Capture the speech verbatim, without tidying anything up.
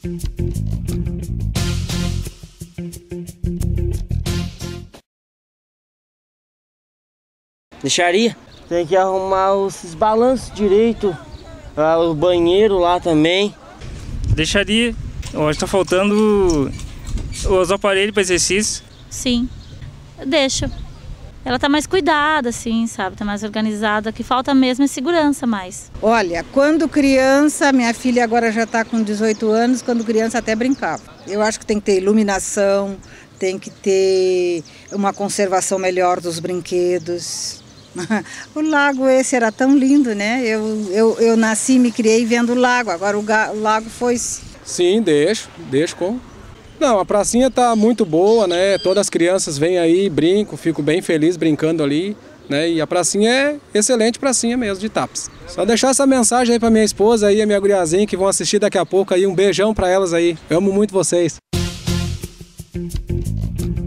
Deixaria. Tem que arrumar os balanços direito, ah, o banheiro lá também. Deixaria. Eu acho que tá faltando os aparelhos para exercício. Sim, eu deixo. Ela tá mais cuidada, assim, sabe? Tá mais organizada. O que falta mesmo é segurança mais. Olha, quando criança, minha filha agora já tá com dezoito anos, quando criança até brincava. Eu acho que tem que ter iluminação, tem que ter uma conservação melhor dos brinquedos. O lago esse era tão lindo, né? Eu, eu, eu nasci e me criei vendo o lago, agora o, ga, o lago foi... Sim, deixo, deixo com... Não, a pracinha tá muito boa, né? Todas as crianças vêm aí, brincam, fico bem feliz brincando ali, né? E a pracinha é excelente pracinha mesmo, de Tapes. Só deixar essa mensagem aí pra minha esposa e a minha guriazinha que vão assistir daqui a pouco aí, um beijão pra elas aí. Eu amo muito vocês.